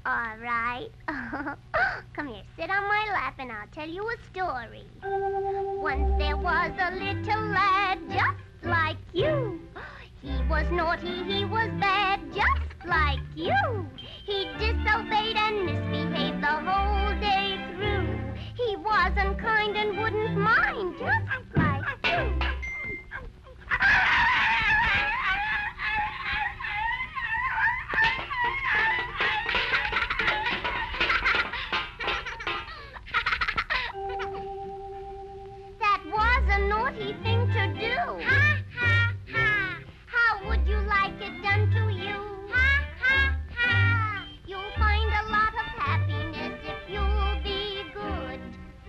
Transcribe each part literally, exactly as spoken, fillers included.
All right. Come here, sit on my lap and I'll tell you a story. Once there was a little lad just like you. He was naughty, he was bad, just like you. He disobeyed and misbehaved the whole day through. He was unkind and wouldn't mind, just like you. That was a naughty thing to do. Ha, ha, ha. How would you like it done to you? Ha, ha, ha. You'll find a lot of happiness if you'll be good.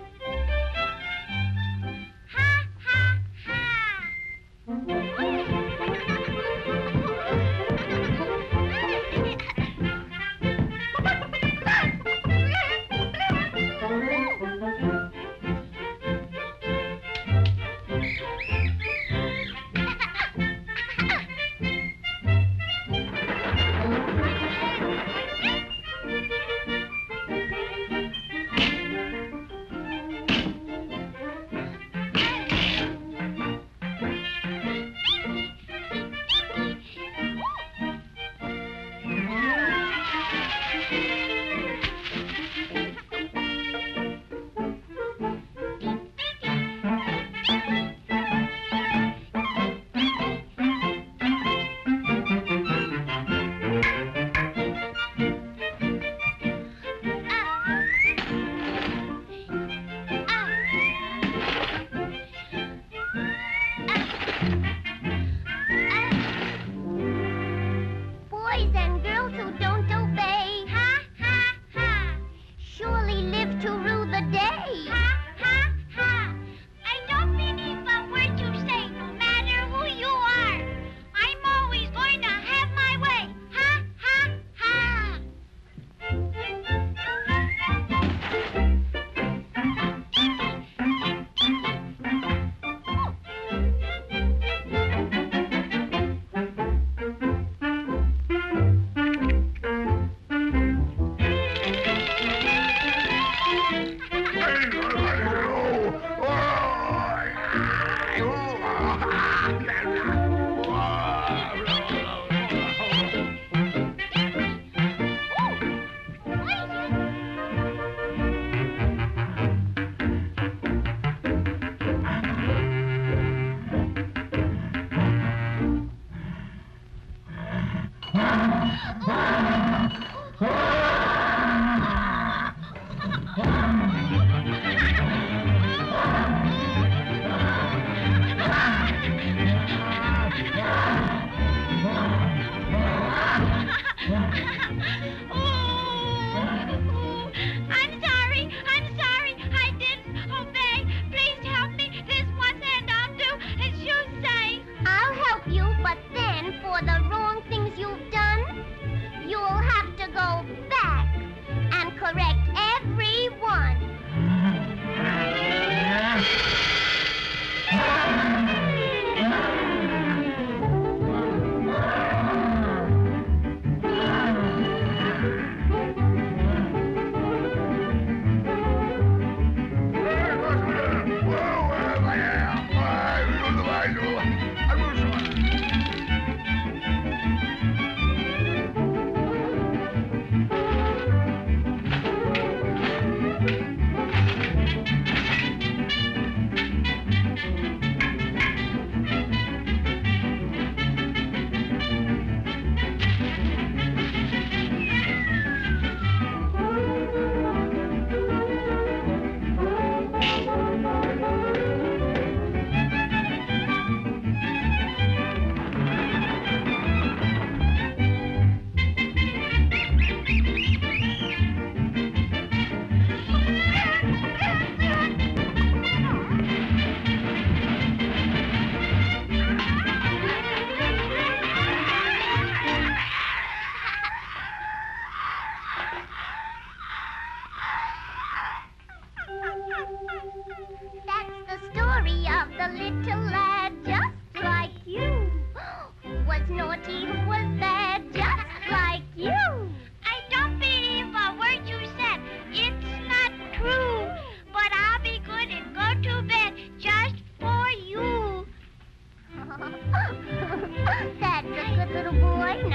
Ha, ha, ha.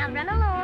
Now run along.